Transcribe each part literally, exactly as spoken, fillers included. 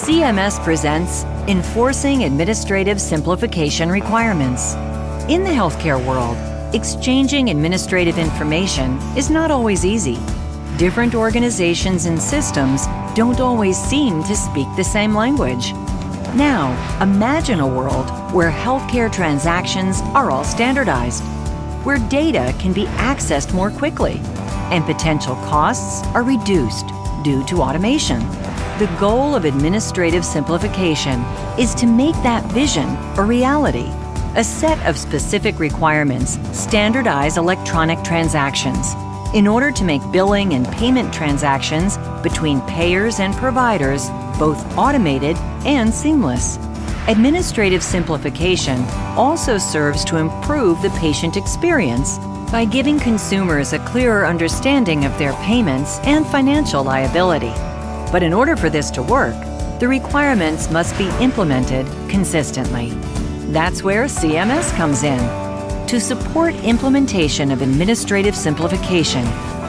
C M S presents Enforcing Administrative Simplification Requirements. In the healthcare world, exchanging administrative information is not always easy. Different organizations and systems don't always seem to speak the same language. Now, imagine a world where healthcare transactions are all standardized, where data can be accessed more quickly, and potential costs are reduced due to automation. The goal of administrative simplification is to make that vision a reality. A set of specific requirements standardize electronic transactions in order to make billing and payment transactions between payers and providers both automated and seamless. Administrative simplification also serves to improve the patient experience by giving consumers a clearer understanding of their payments and financial liability. But in order for this to work, the requirements must be implemented consistently. That's where C M S comes in. To support implementation of administrative simplification,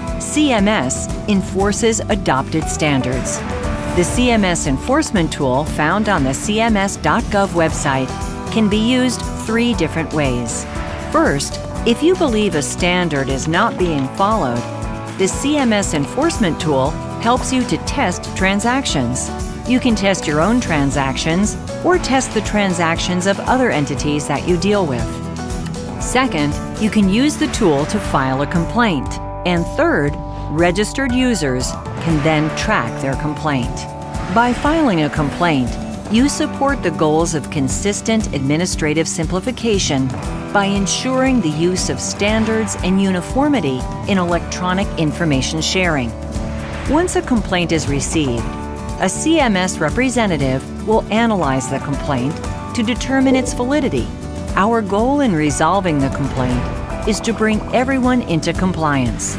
C M S enforces adopted standards. The C M S enforcement tool found on the C M S dot gov website can be used three different ways. First, if you believe a standard is not being followed, the C M S enforcement tool helps you to test transactions. You can test your own transactions or test the transactions of other entities that you deal with. Second, you can use the tool to file a complaint. And third, registered users can then track their complaint. By filing a complaint, you support the goals of consistent administrative simplification by ensuring the use of standards and uniformity in electronic information sharing. Once a complaint is received, a C M S representative will analyze the complaint to determine its validity. Our goal in resolving the complaint is to bring everyone into compliance.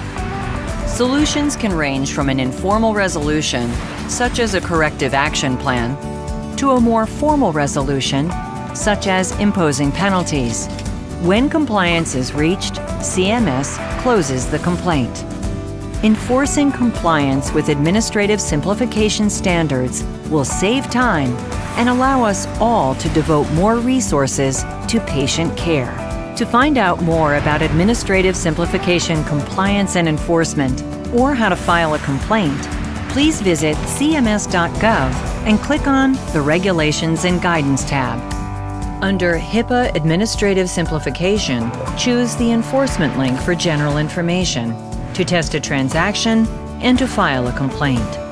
Solutions can range from an informal resolution, such as a corrective action plan, to a more formal resolution, such as imposing penalties. When compliance is reached, C M S closes the complaint. Enforcing compliance with administrative simplification standards will save time and allow us all to devote more resources to patient care. To find out more about administrative simplification compliance and enforcement, or how to file a complaint, please visit C M S dot gov and click on the Regulations and Guidance tab. Under HIPAA Administrative Simplification, choose the Enforcement link for general information, to test a transaction, and to file a complaint.